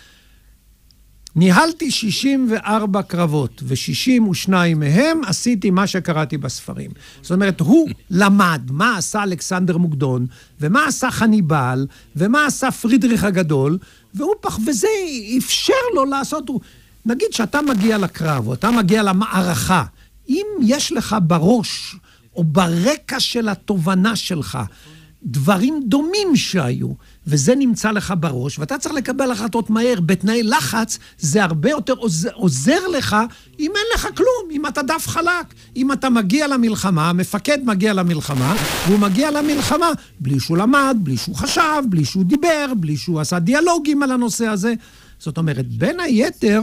S3: ניהלתי 64 קרבות, ו62 מהם עשיתי מה שקראתי בספרים. זאת אומרת, הוא למד מה עשה אלכסנדר מוקדון, ומה עשה חניבל, ומה עשה פרידריך הגדול, וזה אפשר לו לעשות. נגיד שאתה מגיע לקרב, או אתה מגיע למערכה, אם יש לך בראש, או ברקע של התובנה שלך, דברים דומים שהיו, וזה נמצא לך בראש, ואתה צריך לקבל החלטות מהר, בתנאי לחץ, זה הרבה יותר עוזר לך, אם אין לך כלום, אם אתה דף חלק, אם אתה מגיע למלחמה, המפקד מגיע למלחמה, והוא מגיע למלחמה, בלי שהוא למד, בלי שהוא חשב, בלי שהוא דיבר, בלי שהוא עשה דיאלוגים על הנושא הזה. זאת אומרת, בין היתר,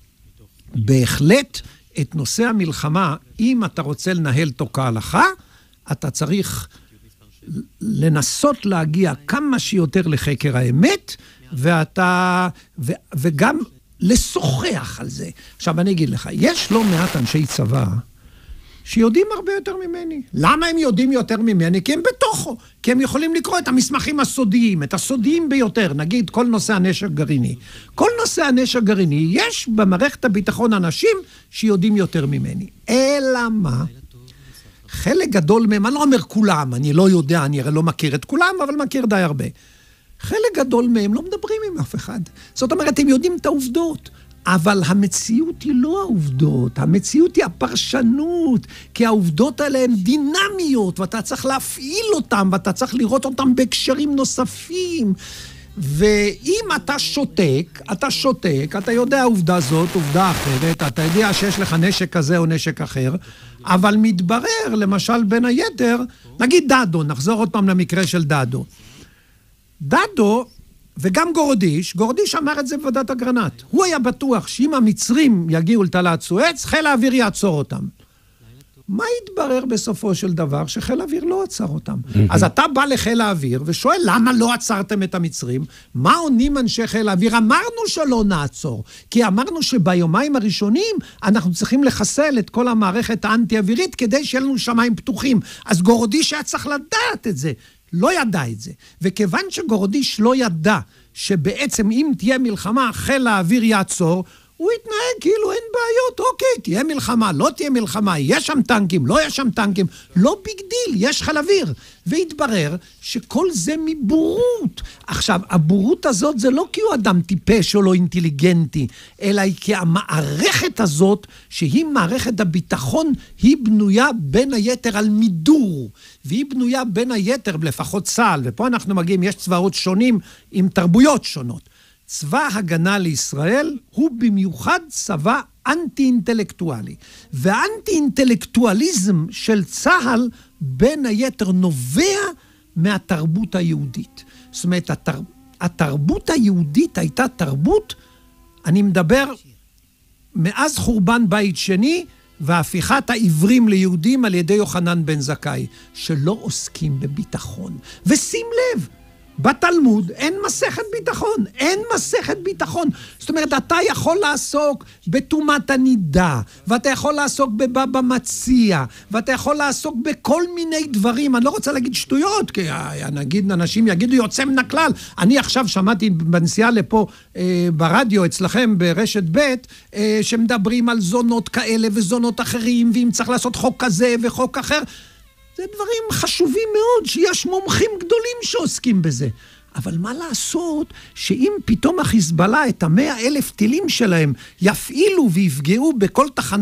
S3: בהחלט את נושא המלחמה, אם אתה רוצה לנהל אותו כהלכה, אתה צריך לנסות להגיע כמה שיותר לחקר האמת, וגם לשוחח על זה. עכשיו אני אגיד לך, יש לא מעט אנשי צבא שיודעים הרבה יותר ממני. למה הם יודעים יותר ממני? כי הם בתוכו, כי הם יכולים לקרוא את המסמכים הסודיים, את הסודיים ביותר, נגיד כל נושא הנשק גרעיני. כל נושא הנשק גרעיני, יש במערכת הביטחון אנשים שיודעים יותר ממני. אלא מה? חלק גדול מהם, אני לא אומר כולם, אני לא יודע, אני לא מכיר את כולם, אבל מכיר די הרבה. חלק גדול מהם לא מדברים עם אף אחד. זאת אומרת, הם יודעים את העובדות, אבל המציאות היא לא העובדות, המציאות היא הפרשנות, כי העובדות האלה הן דינמיות, ואתה צריך להפעיל אותם, ואתה צריך לראות אותם בהקשרים נוספים. ואם אתה שותק, אתה יודע עובדה זאת, עובדה אחרת, אתה יודע שיש לך נשק כזה או נשק אחר, אבל מתברר, למשל בין היתר, נגיד דדו, נחזור עוד פעם למקרה של דדו. דדו, וגם גורדיש אמר את זה בוועדת אגרנט. הוא היה בטוח שאם המצרים יגיעו לתעלת סואץ, חיל האוויר יעצור אותם. מה התברר בסופו של דבר? שחיל האוויר לא עצר אותם. אז אתה בא לחיל האוויר ושואל למה לא עצרתם את המצרים? מה עונים אנשי חיל האוויר? אמרנו שלא נעצור. כי אמרנו שביומיים הראשונים אנחנו צריכים לחסל את כל המערכת האנטי-אווירית כדי שיהיה לנו שמיים פתוחים. אז גורדיש היה צריך לדעת את זה. לא ידע את זה. וכיוון שגורדיש לא ידע שבעצם אם תהיה מלחמה חיל האוויר יעצור, הוא התנהג כאילו אין בעיות, אוקיי, תהיה מלחמה, לא תהיה מלחמה, יש שם טנקים, לא יש שם טנקים, לא ביג דיל, יש חיל אוויר. והתברר שכל זה מבורות. עכשיו, הבורות הזאת זה לא כי הוא אדם טיפש או לא אינטליגנטי, אלא כי המערכת הזאת, שהיא מערכת הביטחון, היא בנויה בין היתר על מידור, והיא בנויה בין היתר, לפחות צה"ל, ופה אנחנו מגיעים, יש צבאות שונים עם תרבויות שונות. צבא הגנה לישראל הוא במיוחד צבא אנטי-אינטלקטואלי. והאנטי-אינטלקטואליזם של צה"ל בין היתר נובע מהתרבות היהודית. זאת אומרת, התרבות היהודית הייתה תרבות, אני מדבר מאז חורבן בית שני והפיכת העברים ליהודים על ידי יוחנן בן זכאי, שלא עוסקים בביטחון. ושים לב, בתלמוד אין מסכת ביטחון, אין מסכת ביטחון. זאת אומרת, אתה יכול לעסוק בתומת הנידה, ואתה יכול לעסוק בבבא מציע, ואתה יכול לעסוק בכל מיני דברים. אני לא רוצה להגיד שטויות, כי נגיד אנשים יגידו יוצא מן הכלל. אני עכשיו שמעתי בנסיעה לפה ברדיו אצלכם ברשת ב' שמדברים על זונות כאלה וזונות אחרים, ואם צריך לעשות חוק כזה וחוק אחר. זה דברים חשובים מאוד, שיש מומחים גדולים שעוסקים בזה. אבל מה לעשות שאם פתאום החיזבאללה את 100,000 טילים שלהם יפעילו ויפגעו בכל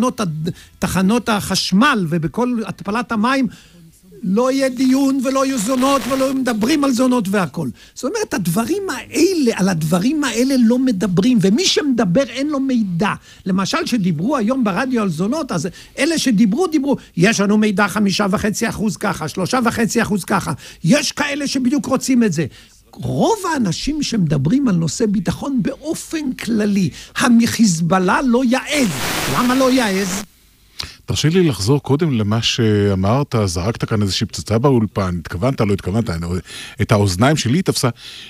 S3: תחנות החשמל ובכל התפלת המים, לא יהיה דיון ולא יהיו זונות ולא מדברים על זונות והכל. זאת אומרת, על הדברים האלה לא מדברים, ומי שמדבר אין לו מידע. למשל, שדיברו היום ברדיו על זונות, אז אלה שדיברו, יש לנו מידע 5.5% ככה, 3.5% ככה. יש כאלה שבדיוק רוצים את זה. רוב האנשים שמדברים על נושא ביטחון באופן כללי, החיזבאללה לא יעז. למה לא יעז?
S2: תרשי לי לחזור קודם למה שאמרת, זרקת כאן איזושהי פצצה באולפן, התכוונת, לא התכוונת, את האוזניים שלי תפסה,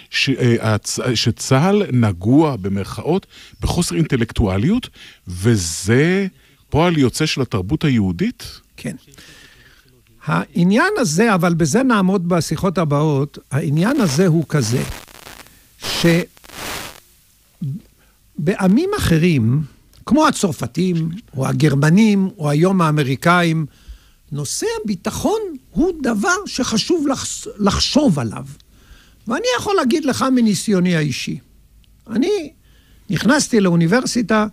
S2: שצהל נגוע במרכאות בחוסר אינטלקטואליות, וזה פועל יוצא של התרבות היהודית?
S3: כן. העניין הזה, אבל בזה נעמוד בשיחות הבאות, העניין הזה הוא כזה, שבעמים אחרים, כמו הצרפתים, או הגרמנים, או היום האמריקאים, נושא הביטחון הוא דבר שחשוב לחשוב עליו. ואני יכול להגיד לך מניסיוני האישי. אני נכנסתי לאוניברסיטה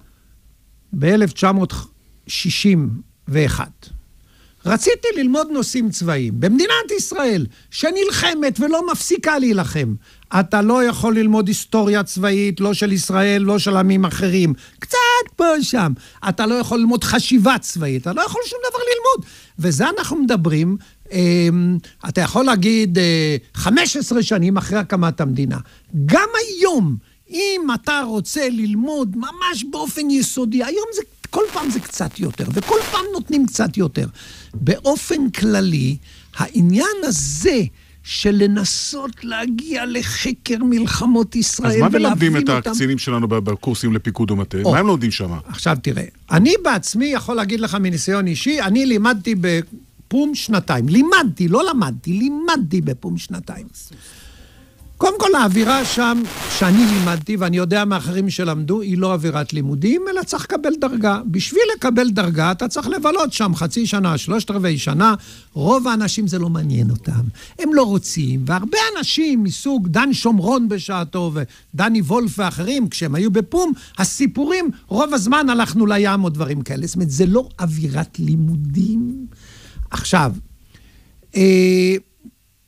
S3: ב-1961. רציתי ללמוד נושאים צבאיים. במדינת ישראל, שנלחמת ולא מפסיקה להילחם. אתה לא יכול ללמוד היסטוריה צבאית, לא של ישראל, לא של עמים אחרים. קצת פה שם. אתה לא יכול ללמוד חשיבה צבאית, אתה לא יכול שום דבר ללמוד. וזה אנחנו מדברים, אתה יכול להגיד 15 שנים אחרי הקמת המדינה. גם היום, אם אתה רוצה ללמוד ממש באופן יסודי, היום זה כל פעם זה קצת יותר, וכל פעם נותנים קצת יותר. באופן כללי, העניין הזה של לנסות להגיע לחקר מלחמות ישראל,
S2: אז מה מלמדים את הקצינים שלנו בקורסים לפיקוד ומטה? מה הם לומדים שם?
S3: עכשיו תראה, אני בעצמי יכול להגיד לך מניסיון אישי, אני לימדתי בפום שנתיים. לימדתי בפום שנתיים. קודם כל, האווירה שם שאני לימדתי, ואני יודע מאחרים שלמדו, היא לא אווירת לימודים, אלא צריך לקבל דרגה. בשביל לקבל דרגה, אתה צריך לבלות שם חצי שנה, 3/4 שנה. רוב האנשים זה לא מעניין אותם. הם לא רוצים, והרבה אנשים מסוג דן שומרון בשעתו, ודני וולף ואחרים, כשהם היו בפום, הסיפורים, רוב הזמן הלכנו לים או דברים כאלה. זאת אומרת, זה לא אווירת לימודים. עכשיו,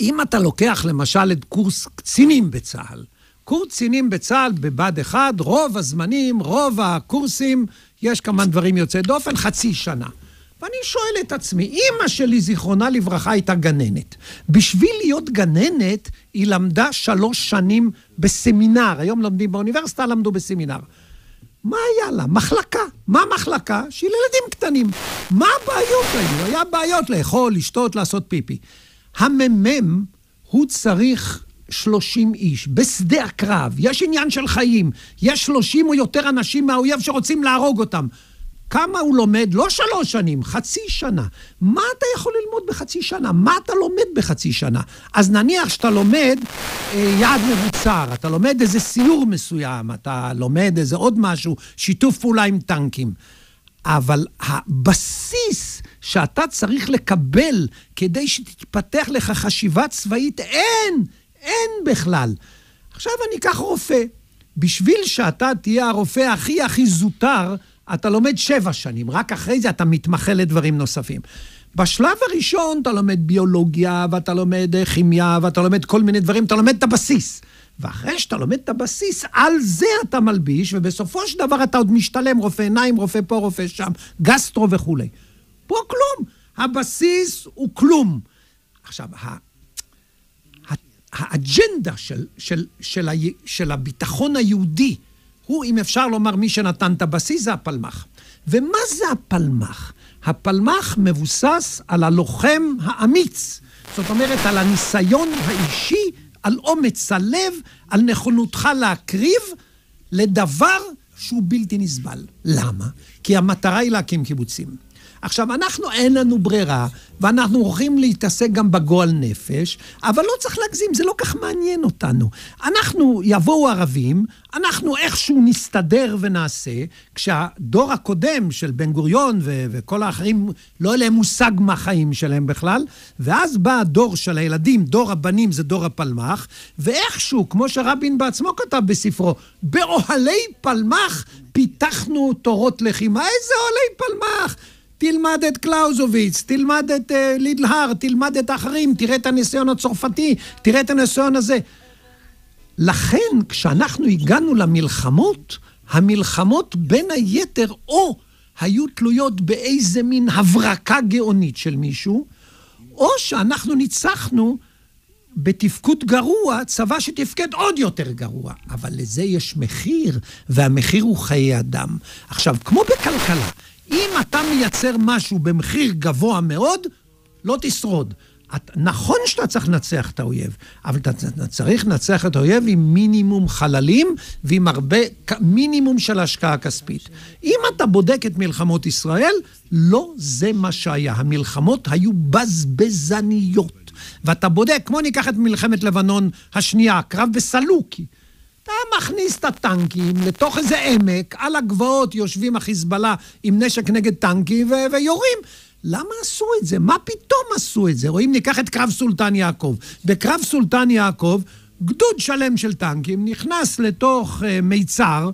S3: אם אתה לוקח למשל את קורס קצינים בצה"ל, קורס קצינים בצה"ל בבד אחד, רוב הזמנים, רוב הקורסים, יש כמה דברים יוצאי דופן, חצי שנה. ואני שואל את עצמי, אמא שלי זיכרונה לברכה הייתה גננת. בשביל להיות גננת, היא למדה 3 שנים בסמינר. היום לומדים באוניברסיטה, למדו בסמינר. מה היה לה? מחלקה. מה מחלקה? של ילדים קטנים. מה הבעיות היו? היה בעיות לאכול, לשתות, לעשות פיפי. הממם, הוא צריך 30 איש, בשדה הקרב. יש עניין של חיים. יש 30 או יותר אנשים מהאויב שרוצים להרוג אותם. כמה הוא לומד? לא 3 שנים, חצי שנה. מה אתה יכול ללמוד בחצי שנה? מה אתה לומד בחצי שנה? אז נניח שאתה לומד יעד מבוצר, אתה לומד איזה סיור מסוים, אתה לומד איזה עוד משהו, שיתוף פעולה עם טנקים. אבל הבסיס שאתה צריך לקבל כדי שתתפתח לך חשיבה צבאית, אין בכלל. עכשיו אני אקח רופא. בשביל שאתה תהיה הרופא הכי זוטר, אתה לומד 7 שנים, רק אחרי זה אתה מתמחה לדברים נוספים. בשלב הראשון אתה לומד ביולוגיה, ואתה לומד כימיה, ואתה לומד כל מיני דברים, אתה לומד את הבסיס. ואחרי שאתה לומד את הבסיס, על זה אתה מלביש, ובסופו של דבר אתה עוד משתלם, רופא עיניים, רופא פה, רופא שם, גסטרו וכו'. פה כלום. הבסיס הוא כלום. עכשיו, האג'נדה של הביטחון היהודי, הוא, אם אפשר לומר, מי שנתן את הבסיס, זה הפלמ"ח. ומה זה הפלמ"ח? הפלמ"ח מבוסס על הלוחם האמיץ. זאת אומרת, על הניסיון האישי, על אומץ הלב, על נכונותך להקריב לדבר שהוא בלתי נסבל. למה? כי המטרה היא להקים קיבוצים. עכשיו, אנחנו אין לנו ברירה, ואנחנו הולכים להתעסק גם בגועל נפש, אבל לא צריך להגזים, זה לא כך מעניין אותנו. אנחנו יבואו ערבים, אנחנו איכשהו נסתדר ונעשה, כשהדור הקודם של בן גוריון וכל האחרים, לא היה להם מושג מהחיים שלהם בכלל, ואז בא הדור של הילדים, דור הבנים זה דור הפלמ"ח, ואיכשהו, כמו שרבין בעצמו כתב בספרו, באוהלי פלמ"ח פיתחנו תורות לחימה. איזה אוהלי פלמ"ח? תלמד את קלאוזוביץ, תלמד את לידלהר, תלמד את האחרים, תראה את הניסיון הצרפתי, תראה את הניסיון הזה. לכן, כשאנחנו הגענו למלחמות, המלחמות בין היתר או היו תלויות באיזה מין הברקה גאונית של מישהו, או שאנחנו ניצחנו בתפקוד גרוע, צבא שתפקד עוד יותר גרוע. אבל לזה יש מחיר, והמחיר הוא חיי אדם. עכשיו, כמו בכלכלה, אם אתה מייצר משהו במחיר גבוה מאוד, לא תשרוד. נכון שאתה צריך לנצח את האויב, אבל אתה צריך לנצח את האויב עם מינימום חללים, ועם הרבה מינימום של השקעה כספית. אם אתה בודק את מלחמות ישראל, לא זה מה שהיה. המלחמות היו בזבזניות. ואתה בודק, כמו ניקח את מלחמת לבנון השנייה, קרב בסלוקי. אתה מכניס את הטנקים לתוך איזה עמק, על הגבעות יושבים החיזבאללה עם נשק נגד טנקים ויורים. למה עשו את זה? מה פתאום עשו את זה? רואים, ניקח את קרב סולטן יעקב. בקרב סולטן יעקב, גדוד שלם של טנקים נכנס לתוך מיצר,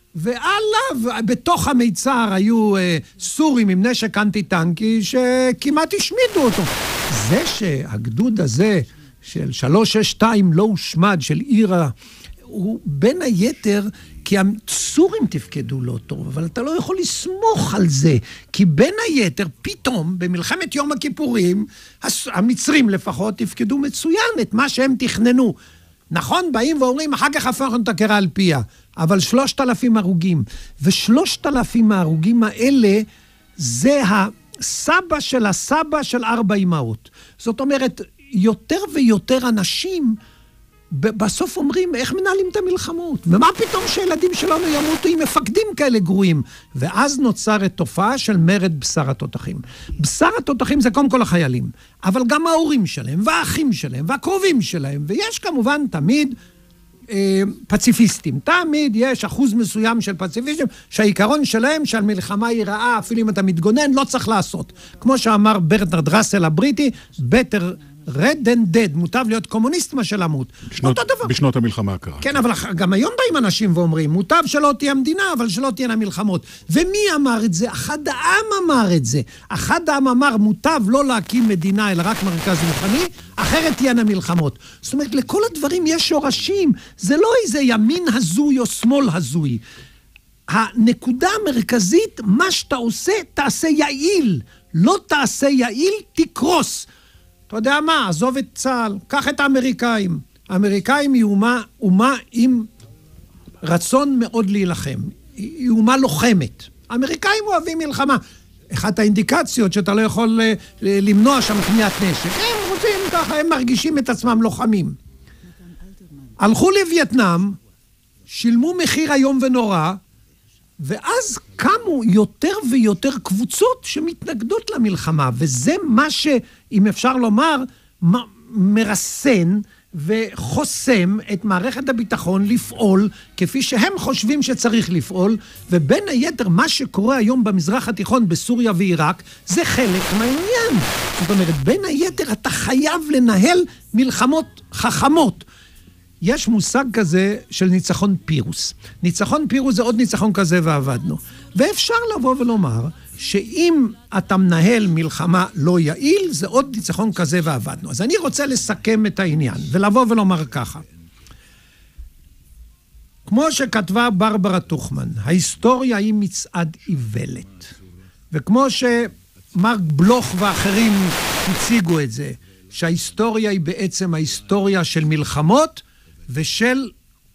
S3: ועליו, בתוך המיצר היו סורים עם נשק אנטי-טנקי שכמעט השמידו אותו. זה שהגדוד הזה של 362 לא הושמד, של עירה, הוא בין היתר, כי הסורים תפקדו לא טוב, אבל אתה לא יכול לסמוך על זה, כי בין היתר, פתאום, במלחמת יום הכיפורים, המצרים לפחות תפקדו מצוין את מה שהם תכננו. נכון, באים ואומרים, אחר כך הפכנו את הקרע על פיה, אבל 3,000 הרוגים, ו3,000 ההרוגים האלה, זה הסבא של הסבא של 4 אמהות. זאת אומרת, יותר ויותר אנשים, בסוף אומרים, איך מנהלים את המלחמות? ומה פתאום שילדים שלנו ימותו עם מפקדים כאלה גרועים? ואז נוצרת תופעה של מרד בשר התותחים. בשר התותחים זה קודם כל החיילים, אבל גם ההורים שלהם, והאחים שלהם, והקרובים שלהם, ויש כמובן תמיד פציפיסטים. תמיד יש אחוז מסוים של פציפיסטים, שהעיקרון שלהם שהמלחמה היא רעה, אפילו אם אתה מתגונן, לא צריך לעשות. כמו שאמר ברטרד ראסל הבריטי, better red and dead, מוטב להיות קומוניסט מה שלמות.
S2: בשנות המלחמה הקרה.
S3: כן, אבל גם היום באים אנשים ואומרים, מוטב שלא תהיה המדינה, אבל שלא תהיינה מלחמות. ומי אמר את זה? אחד העם אמר את זה. אחד העם אמר, מוטב לא להקים מדינה, אלא רק מרכז רוחני, אחרת תהיינה מלחמות. זאת אומרת, לכל הדברים יש שורשים. זה לא איזה ימין הזוי או שמאל הזוי. הנקודה המרכזית, מה שאתה עושה, תעשה יעיל. לא תעשה יעיל, תקרוס. אתה יודע מה? עזוב את צה"ל, קח את האמריקאים. האמריקאים היא אומה עם רצון מאוד להילחם. היא אומה לוחמת. האמריקאים אוהבים מלחמה. אחת האינדיקציות שאתה לא יכול למנוע שם קניית נשק. הם רוצים ככה, הם מרגישים את עצמם לוחמים. הלכו לווייטנאם, שילמו מחיר היום ונורא, ואז קמו יותר ויותר קבוצות שמתנגדות למלחמה, וזה מה שאם אפשר לומר, מרסן וחוסם את מערכת הביטחון לפעול כפי שהם חושבים שצריך לפעול, ובין היתר מה שקורה היום במזרח התיכון בסוריה ועיראק, זה חלק מהעניין. זאת אומרת, בין היתר אתה חייב לנהל מלחמות חכמות. יש מושג כזה של ניצחון פירוס. ניצחון פירוס זה עוד ניצחון כזה ועבדנו. ואפשר לבוא ולומר שאם אתה מנהל מלחמה לא יעיל, זה עוד ניצחון כזה ועבדנו. אז אני רוצה לסכם את העניין ולבוא ולומר ככה. כמו שכתבה ברברה טוכמן, ההיסטוריה היא מצעד איוולת. וכמו שמרק בלוך ואחרים הציגו את זה, שההיסטוריה היא בעצם ההיסטוריה של מלחמות, ושל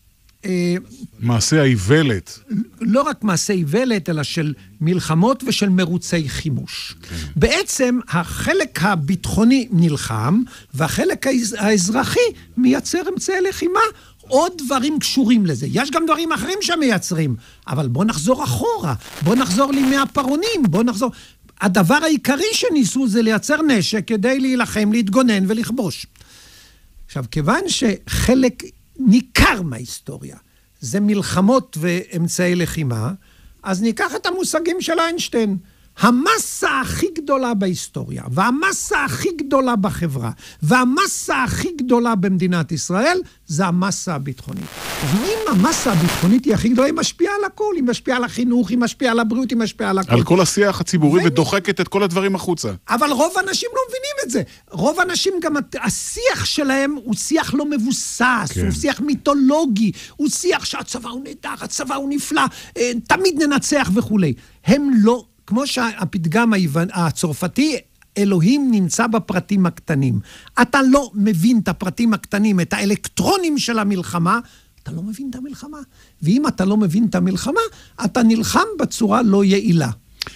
S2: מעשה האיוולת.
S3: לא רק מעשה איוולת, אלא של מלחמות ושל מרוצי חימוש. בעצם החלק הביטחוני נלחם, והחלק האזרחי מייצר אמצעי לחימה, עוד דברים קשורים לזה. יש גם דברים אחרים שמייצרים, אבל בוא נחזור אחורה, בוא נחזור לימי הפרעונים, בוא נחזור... הדבר העיקרי שניסו זה לייצר נשק כדי להילחם, להתגונן ולכבוש. עכשיו, כיוון שחלק ניכר מההיסטוריה זה מלחמות ואמצעי לחימה, אז ניקח את המושגים של איינשטיין. המסה הכי גדולה בהיסטוריה, והמסה הכי גדולה בחברה, והמסה הכי גדולה במדינת ישראל, זה המסה הביטחונית. אם המסה הביטחונית היא הכי גדולה, היא משפיעה על הכל, היא משפיעה על החינוך, היא משפיעה על הבריאות, היא משפיעה על הכל.
S2: על כל השיח הציבורי ודוחקת את כל הדברים החוצה.
S3: אבל רוב האנשים לא מבינים את זה. רוב האנשים גם, השיח שלהם הוא שיח לא מבוסס, הוא שיח מיתולוגי, הוא שיח שהצבא הוא נהדר, הצבא הוא נפלא, תמיד ננצח וכו'. הם לא... כמו שהפתגם הצרפתי, אלוהים נמצא בפרטים הקטנים. אתה לא מבין את הפרטים הקטנים, את האלקטרונים של המלחמה, אתה לא מבין את המלחמה. ואם אתה לא מבין את המלחמה, אתה נלחם בצורה לא יעילה.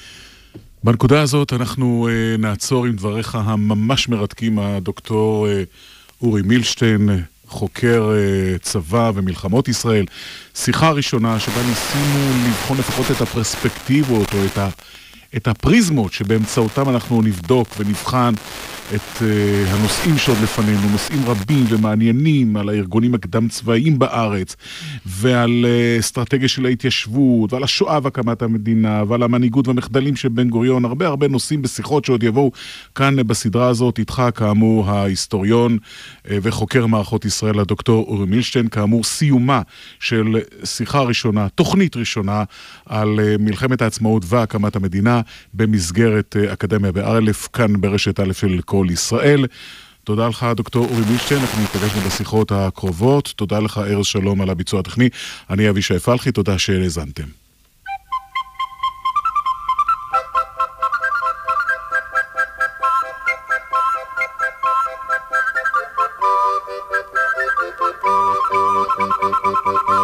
S2: בנקודה הזאת אנחנו נעצור עם דבריך הממש מרתקים, הדוקטור אורי מילשטיין, חוקר צבא ומלחמות ישראל. שיחה ראשונה שבה ניסינו לבחון לפחות את הפרספקטיבות או את הפריזמות שבאמצעותם אנחנו נבדוק ונבחן את הנושאים שעוד לפנינו, נושאים רבים ומעניינים על הארגונים הקדם צבאיים בארץ ועל אסטרטגיה של ההתיישבות ועל השואה והקמת המדינה ועל המנהיגות והמחדלים של בן גוריון, הרבה נושאים בשיחות שעוד יבואו כאן בסדרה הזאת. איתך כאמור ההיסטוריון וחוקר מערכות ישראל הדוקטור אורי מילשטיין, כאמור סיומה של שיחה ראשונה, תוכנית ראשונה על מלחמת העצמאות והקמת המדינה במסגרת אקדמיה באלף, כאן ברשת א' של כל ישראל. תודה לך דוקטור אורי מילשטיין, אנחנו נתפגשנו בשיחות הקרובות. תודה לך ארז שלום על הביצוע הטכני, אני אבישי פלחי, תודה שהאזנתם.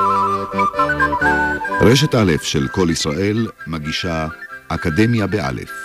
S1: רשת א' של כל ישראל מגישה אקדמיה באלף.